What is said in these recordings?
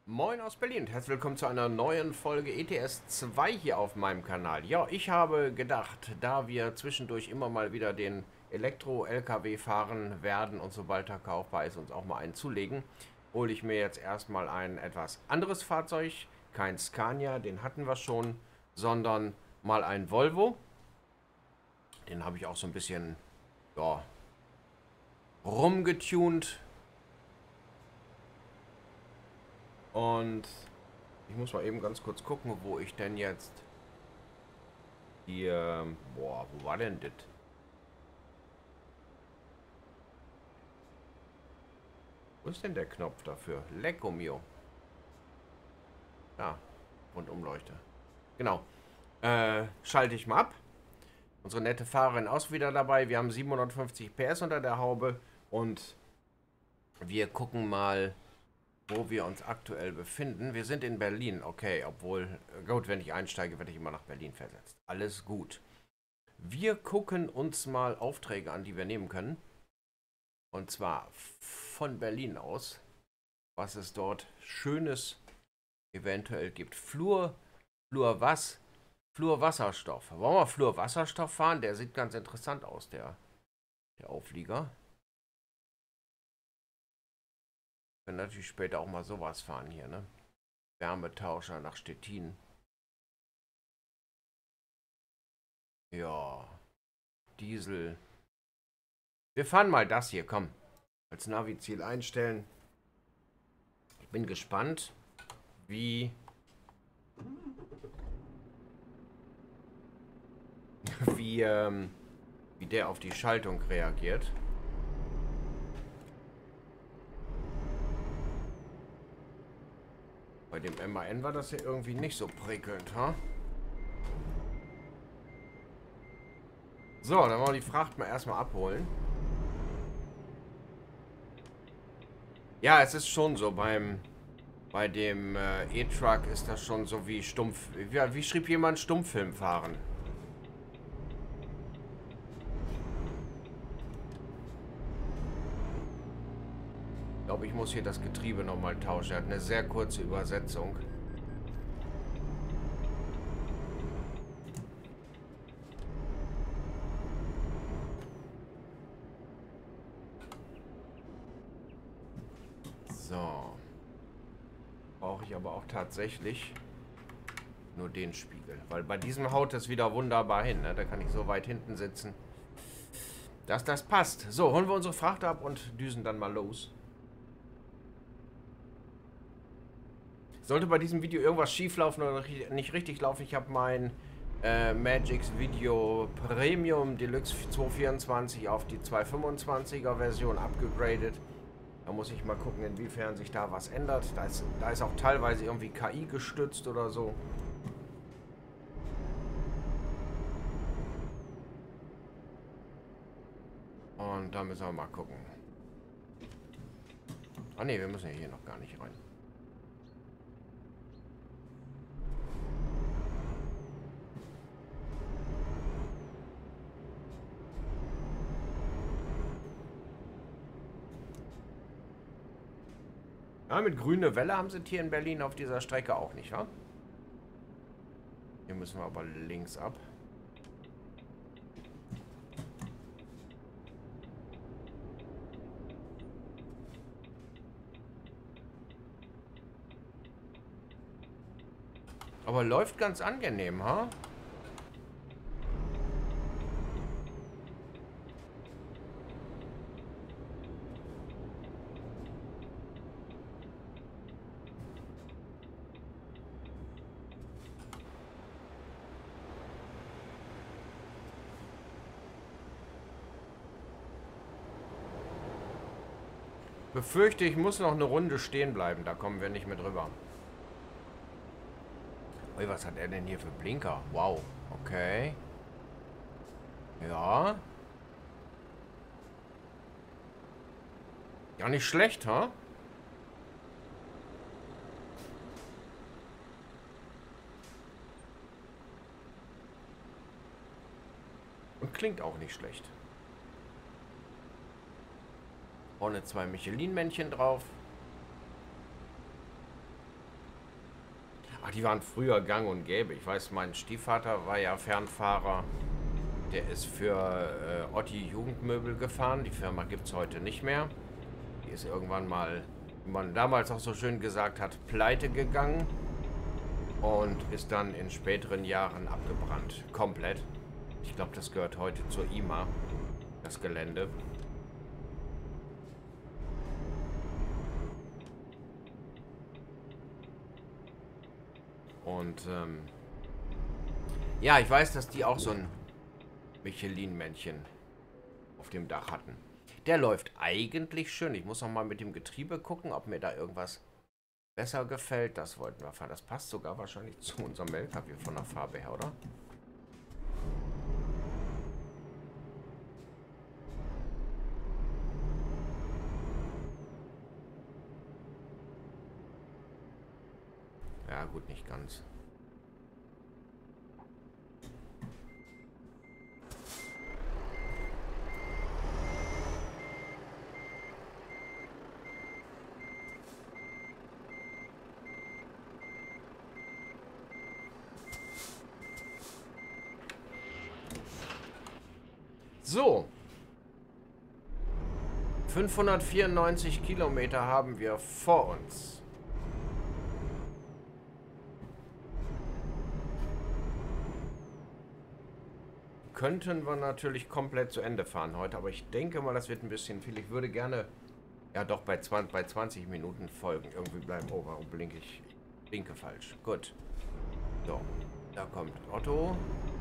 Moin aus Berlin und herzlich willkommen zu einer neuen Folge ETS 2 hier auf meinem Kanal. Ja, ich habe gedacht, da wir zwischendurch immer mal wieder den Elektro-LKW fahren werden und sobald er kaufbar ist, uns auch mal einen zulegen, hole ich mir jetzt erstmal ein etwas anderes Fahrzeug. Kein Scania, den hatten wir schon, sondern mal ein Volvo. Den habe ich auch so ein bisschen, ja, rumgetunt. Und ich muss mal eben ganz kurz gucken, wo ich denn jetzt hier... Boah, wo war denn das? Wo ist denn der Knopf dafür? Lecco mio. Ja, Rundumleuchte. Genau. Schalte ich mal ab. Unsere nette Fahrerin ist wieder dabei. Wir haben 750 PS unter der Haube. Und wir gucken mal, wo wir uns aktuell befinden. Wir sind in Berlin. Okay, obwohl... Gut, wenn ich einsteige, werde ich immer nach Berlin versetzt. Alles gut. Wir gucken uns mal Aufträge an, die wir nehmen können. Und zwar von Berlin aus, was es dort Schönes eventuell gibt. Fluorwasserstoff. Wollen wir Fluorwasserstoff fahren? Der sieht ganz interessant aus, der Auflieger. Wir können natürlich später auch mal sowas fahren hier, ne? Wärmetauscher nach Stettin. Ja. Diesel. Wir fahren mal das hier, komm. Als Navi-Ziel einstellen. Ich bin gespannt, wie der auf die Schaltung reagiert. Bei dem MAN war das ja irgendwie nicht so prickelnd, ha? So, dann wollen wir die Fracht mal erstmal abholen. Ja, es ist schon so, bei dem E-Truck ist das schon so wie Stumpf... Wie schrieb jemand Stummfilm fahren? Ich glaube, ich muss hier das Getriebe nochmal tauschen. Er hat eine sehr kurze Übersetzung. So. Brauche ich aber auch tatsächlich nur den Spiegel. Weil bei diesem haut es wieder wunderbar hin. Ne? Da kann ich so weit hinten sitzen, dass das passt. So, holen wir unsere Fracht ab und düsen dann mal los. Sollte bei diesem Video irgendwas schief laufen oder nicht richtig laufen, ich habe mein Magix Video Premium Deluxe 224 auf die 225er Version abgegradet. Da muss ich mal gucken, inwiefern sich da was ändert. Da ist auch teilweise irgendwie KI gestützt oder so. Und da müssen wir mal gucken. Ah ne, wir müssen ja hier noch gar nicht rein. Ja, mit grüne Welle haben sie hier in Berlin auf dieser Strecke auch nicht, wa? Hier müssen wir aber links ab. Aber läuft ganz angenehm, ha? Befürchte, ich muss noch eine Runde stehen bleiben. Da kommen wir nicht mehr drüber. Ui, was hat er denn hier für Blinker? Wow. Okay. Ja. Ja, nicht schlecht, ha? Und klingt auch nicht schlecht. Vorne zwei Michelin-Männchen drauf. Ach, die waren früher gang und gäbe. Ich weiß, mein Stiefvater war ja Fernfahrer. Der ist für Otti Jugendmöbel gefahren. Die Firma gibt es heute nicht mehr. Die ist irgendwann mal, wie man damals auch so schön gesagt hat, pleite gegangen. Und ist dann in späteren Jahren abgebrannt. Komplett. Ich glaube, das gehört heute zur IMA, das Gelände. Und ja, ich weiß, dass die auch so ein Michelin-Männchen auf dem Dach hatten. Der läuft eigentlich schön. Ich muss noch mal mit dem Getriebe gucken, ob mir da irgendwas besser gefällt. Das wollten wir fahren. Das passt sogar wahrscheinlich zu unserem LKW von der Farbe her, oder? Ja, gut, nicht ganz. So. 594 Kilometer haben wir vor uns. Könnten wir natürlich komplett zu Ende fahren heute, aber ich denke mal, das wird ein bisschen viel. Ich würde gerne, ja doch, bei 20 Minuten folgen. Irgendwie bleiben. Oh, warum blinke ich? Blinke falsch. Gut. So, da kommt Otto.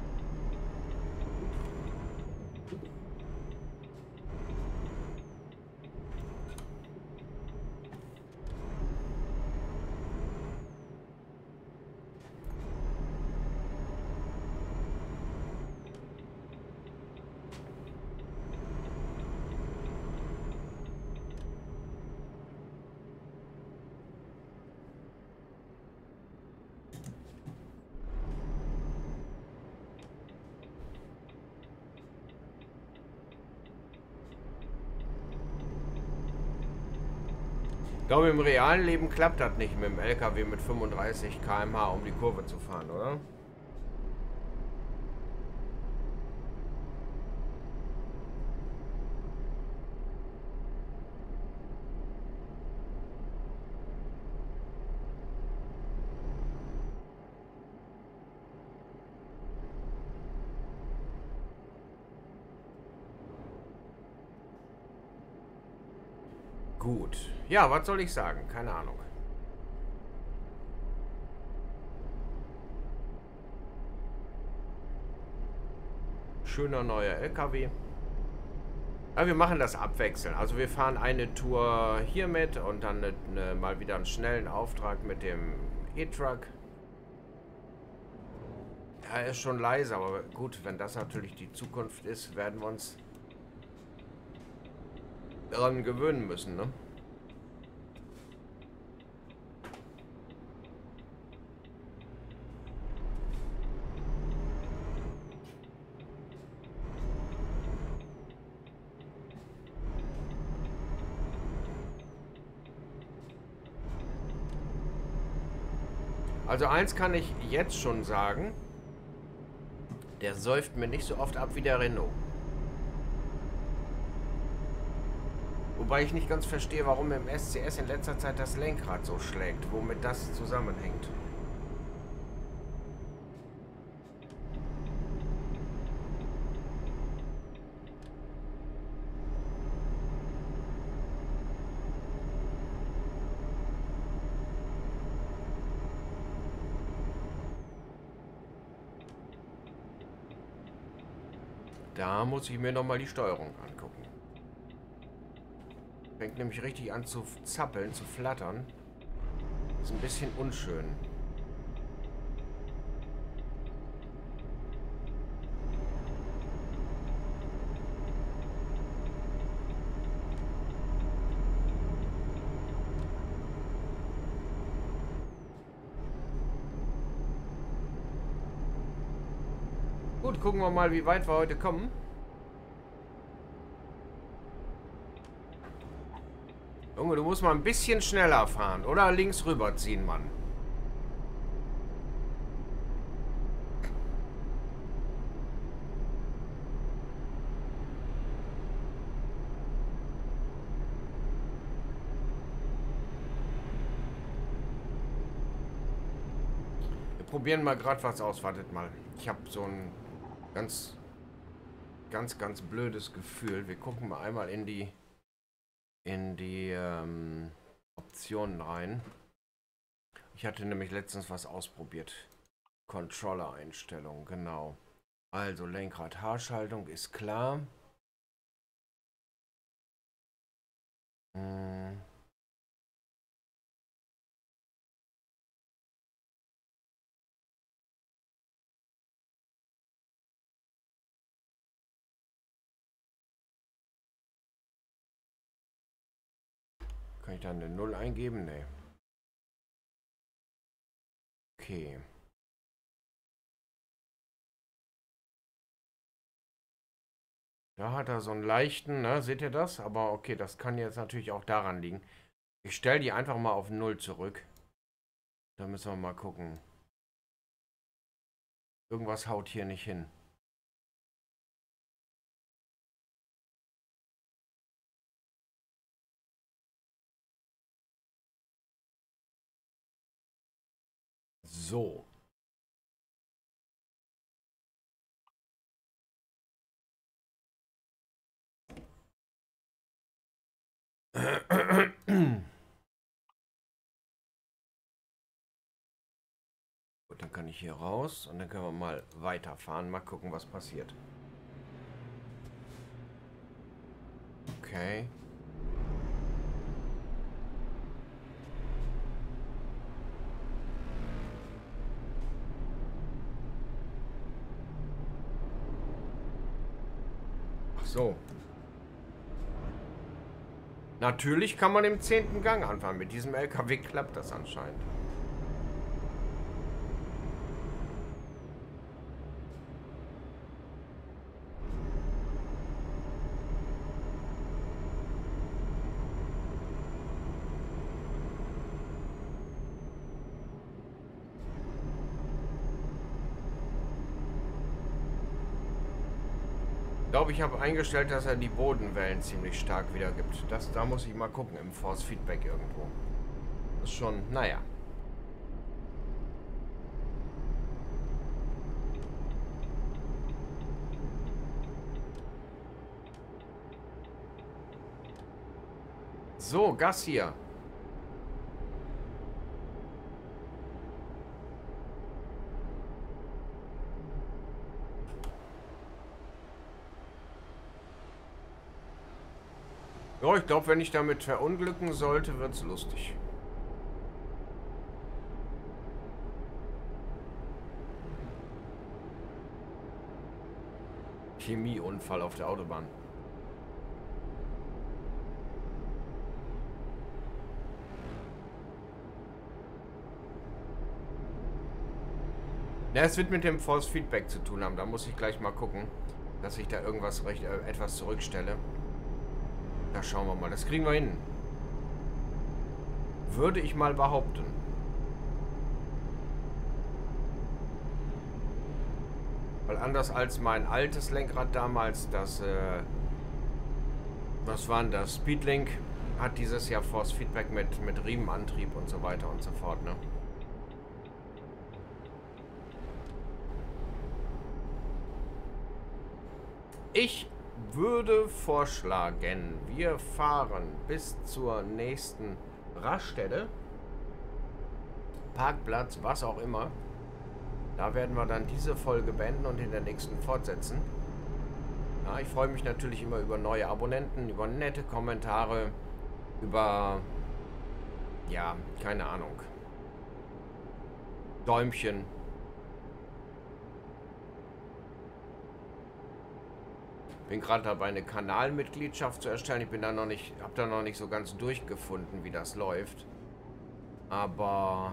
Ich glaube, im realen Leben klappt das nicht mit dem LKW mit 35 km/h um die Kurve zu fahren, oder? Gut. Ja, was soll ich sagen? Keine Ahnung. Schöner neuer LKW. Ja, wir machen das abwechselnd. Also wir fahren eine Tour hier mit und dann mal wieder einen schnellen Auftrag mit dem E-Truck. Ja, er ist schon leise, aber gut, wenn das natürlich die Zukunft ist, werden wir uns daran gewöhnen müssen, ne? Also eins kann ich jetzt schon sagen, der säuft mir nicht so oft ab wie der Renault. Wobei ich nicht ganz verstehe, warum im SCS in letzter Zeit das Lenkrad so schlägt, womit das zusammenhängt. Da muss ich mir nochmal die Steuerung angucken. Fängt nämlich richtig an zu zappeln, zu flattern. Ist ein bisschen unschön. Gut, gucken wir mal, wie weit wir heute kommen. Junge, du musst mal ein bisschen schneller fahren. Oder links rüberziehen, Mann. probieren mal gerade was aus. Wartet mal. Ich habe so ein ganz blödes Gefühl. Wir gucken mal einmal in die Optionen rein. Ich hatte nämlich letztens was ausprobiert. Controller-Einstellungen, genau. Also Lenkrad, Haarschaltung ist klar. Kann ich da eine 0 eingeben? Nee. Okay. Da hat er so einen leichten, ne? Seht ihr das? Aber okay, das kann jetzt natürlich auch daran liegen. Ich stelle die einfach mal auf 0 zurück. Da müssen wir mal gucken. Irgendwas haut hier nicht hin. So. Gut, dann kann ich hier raus und dann können wir mal weiterfahren. Mal gucken, was passiert. Okay. Ach so. Natürlich kann man im 10. Gang anfahren. Mit diesem LKW klappt das anscheinend. Ich glaube, ich habe eingestellt, dass er die Bodenwellen ziemlich stark wiedergibt. Da muss ich mal gucken im Force Feedback irgendwo. Das ist schon, naja. So, Gas hier. Ja, ich glaube, wenn ich damit verunglücken sollte, wird es lustig. Chemieunfall auf der Autobahn. Ja, es wird mit dem Force Feedback zu tun haben. Da muss ich gleich mal gucken, dass ich da irgendwas etwas zurückstelle. Da schauen wir mal. Das kriegen wir hin. Würde ich mal behaupten. Weil anders als mein altes Lenkrad damals, das, was war denn das? Speedlink hat dieses Jahr Force Feedback mit Riemenantrieb und so weiter und so fort, ne? Ich würde vorschlagen, wir fahren bis zur nächsten Raststätte, Parkplatz, was auch immer. Da werden wir dann diese Folge beenden und in der nächsten fortsetzen. Ja, ich freue mich natürlich immer über neue Abonnenten, über nette Kommentare, über, ja, keine Ahnung, Däumchen. Bin gerade dabei, eine Kanalmitgliedschaft zu erstellen. Ich bin da noch nicht, habe da noch nicht so ganz durchgefunden, wie das läuft. Aber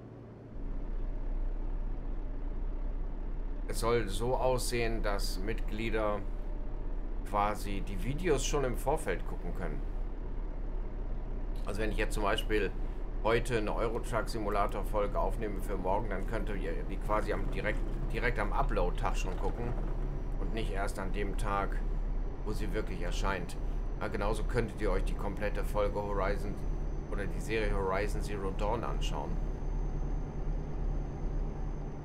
es soll so aussehen, dass Mitglieder quasi die Videos schon im Vorfeld gucken können. Also wenn ich jetzt zum Beispiel heute eine Euro-Truck-Simulator-Folge aufnehme für morgen, dann könnt ihr die quasi direkt am Upload-Tag schon gucken. Und nicht erst an dem Tag, wo sie wirklich erscheint. Ja, genauso könntet ihr euch die komplette Folge Horizon oder die Serie Horizon Zero Dawn anschauen.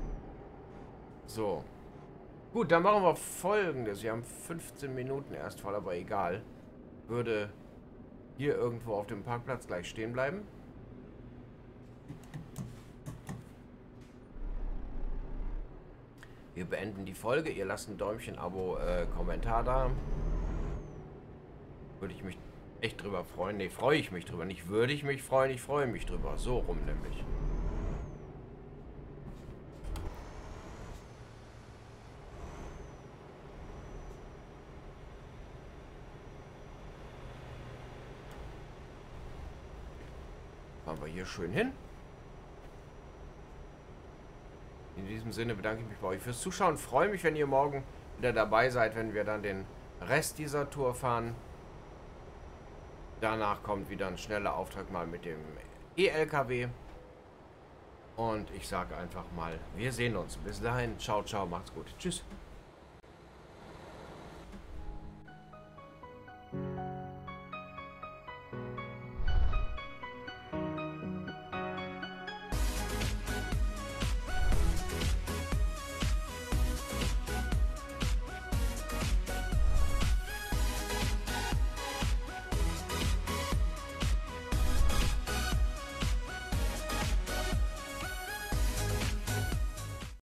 So. Gut, dann machen wir Folgendes. Wir haben 15 Minuten erst voll, aber egal. Würde hier irgendwo auf dem Parkplatz gleich stehen bleiben. Wir beenden die Folge. Ihr lasst ein Däumchen, Abo, Kommentar da. Würde ich mich echt drüber freuen. Ne, freue ich mich drüber. Nicht würde ich mich freuen, ich freue mich drüber. So rum nämlich. Fahren wir hier schön hin. In diesem Sinne bedanke ich mich bei euch fürs Zuschauen. Freue mich, wenn ihr morgen wieder dabei seid, wenn wir dann den Rest dieser Tour fahren. Danach kommt wieder ein schneller Auftrag mal mit dem E-LKW. Und ich sage einfach mal, wir sehen uns. Bis dahin, ciao, ciao, macht's gut. Tschüss.